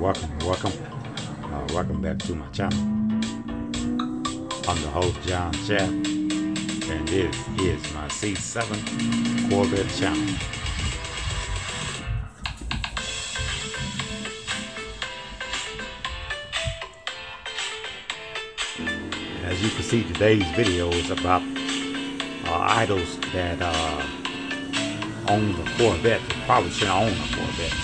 Welcome back to my channel. I'm the host, John Shaft, and this is my C7 Corvette channel. As you can see, today's video is about idols that own the Corvette. They probably shouldn't own a Corvette.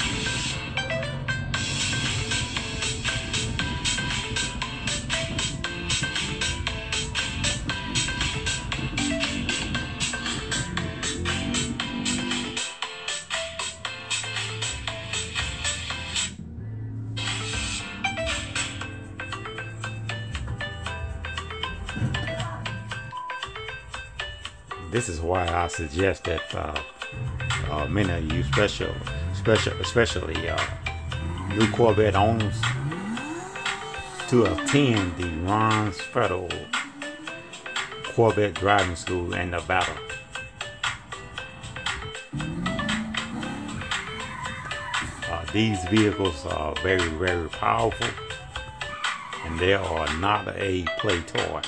This is why I suggest that many of you, especially new Corvette owners, to attend the Ron Federal Corvette Driving School in Nevada. These vehicles are very, very powerful, and they are not a play toy.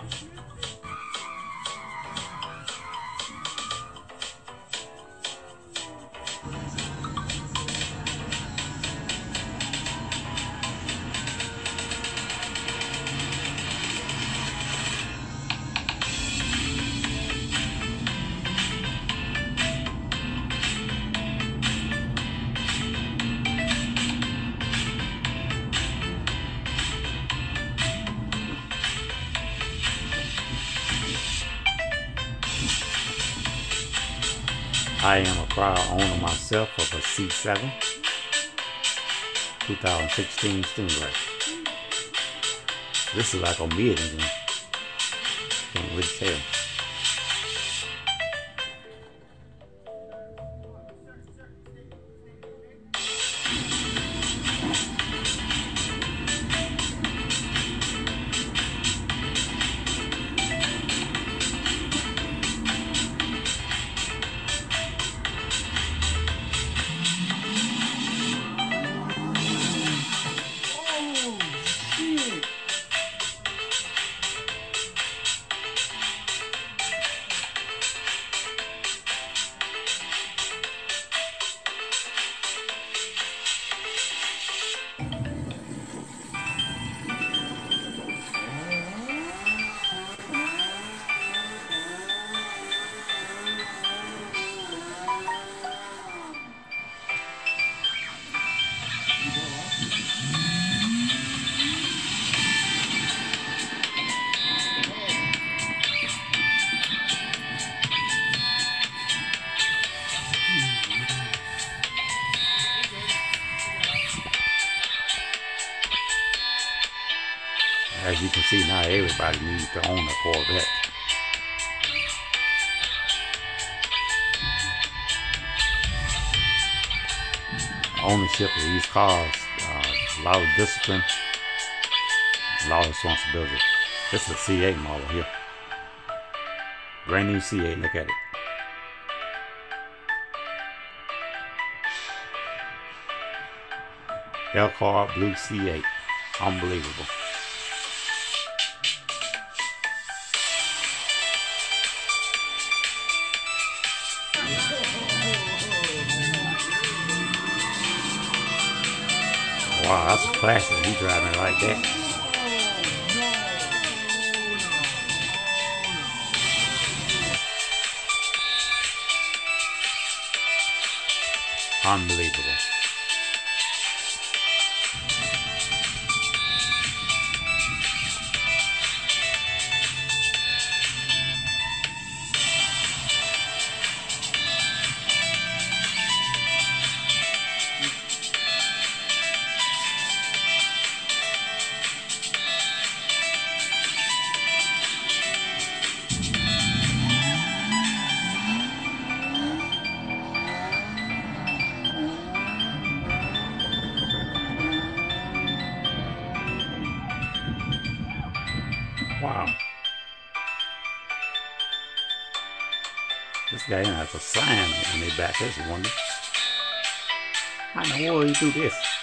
I am a proud owner myself of a C7 2016 Stingray. This is like a mid-engine. Can't really tell. As you can see, not everybody needs to own a Corvette. Ownership of these cars, a lot of discipline, a lot of responsibility. This is a C8 model here. Brand new C8, look at it. Elkhart Blue C8, unbelievable. Wow, that's a classic. He driving it like that. Unbelievable. Wow. This guy has a sign on his back. That's wonderful. How in the world you do this?